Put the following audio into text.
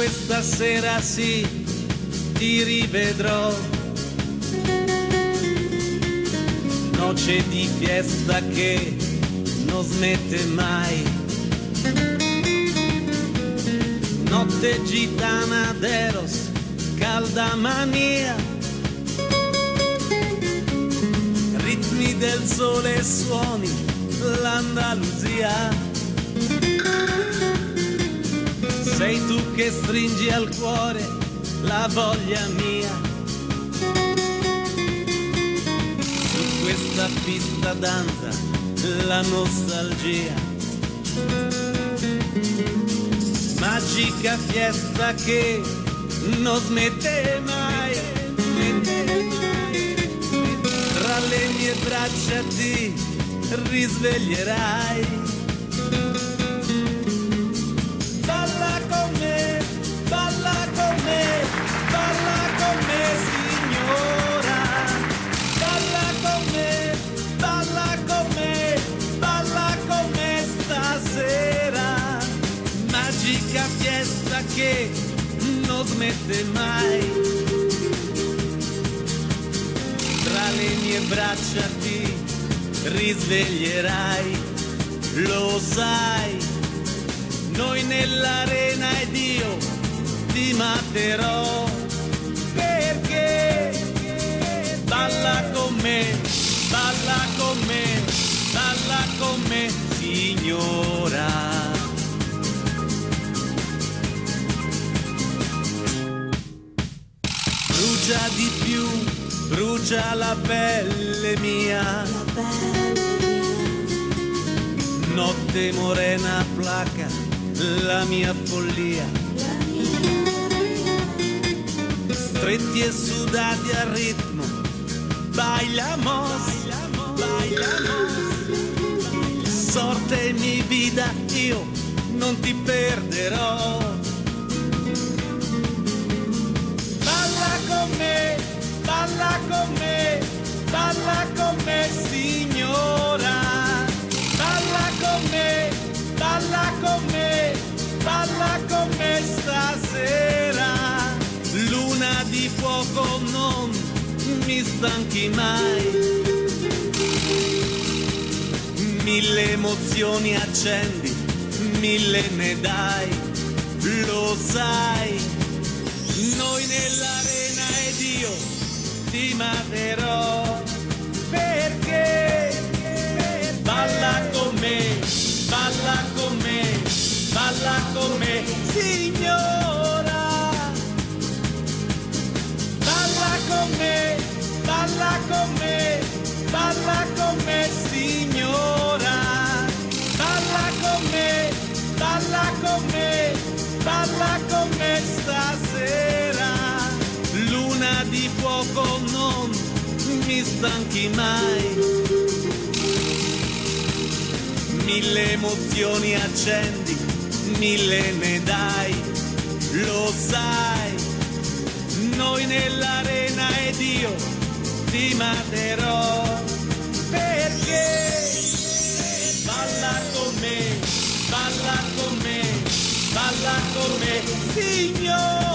questa sera sì, ti rivedrò. Noce di fiesta che non smette mai, notte gitana d'Eros, calda mania, ritmi del sole e suoni l'Andalusia. Sei tu che stringi al cuore la voglia mia. Su questa pista danza la nostalgia. Magica fiesta che non smette mai. Tra le mie braccia ti risveglierai. Balla con me, balla con me, balla con me signora. Balla con me, balla con me, balla con me stasera. Magica fiesta che non smette mai. Tra le mie braccia ti risveglierai, lo sai, noi nell'arena ed io ti materò, perché balla con me, balla con me, balla con me, signora. Brucia di più, brucia la pelle mia. Notte morena placa la mia follia. Stretti e sudati al ritmo, bailamos, bailamos. Sorte mi vida, io non ti perderò. Balla con me, balla con me, balla con me signora. Balla con me, balla con me, balla con me stasera. Luna di fuoco non mi stanchi mai. Mille emozioni accendi, mille ne dai, lo sai. Noi nell'arena ed io ti materò, perché balla con me, balla con me, balla con me, signora. Balla con me, balla con me, balla con me, signora. Balla con me, balla con me, balla con me stasera. Luna di fuoco non mi stanchi mai. Mille emozioni accendi, mille ne dai, lo sai. Noi nell'arena ed io ti materò, perché balla con me, balla con me, balla con me, signore.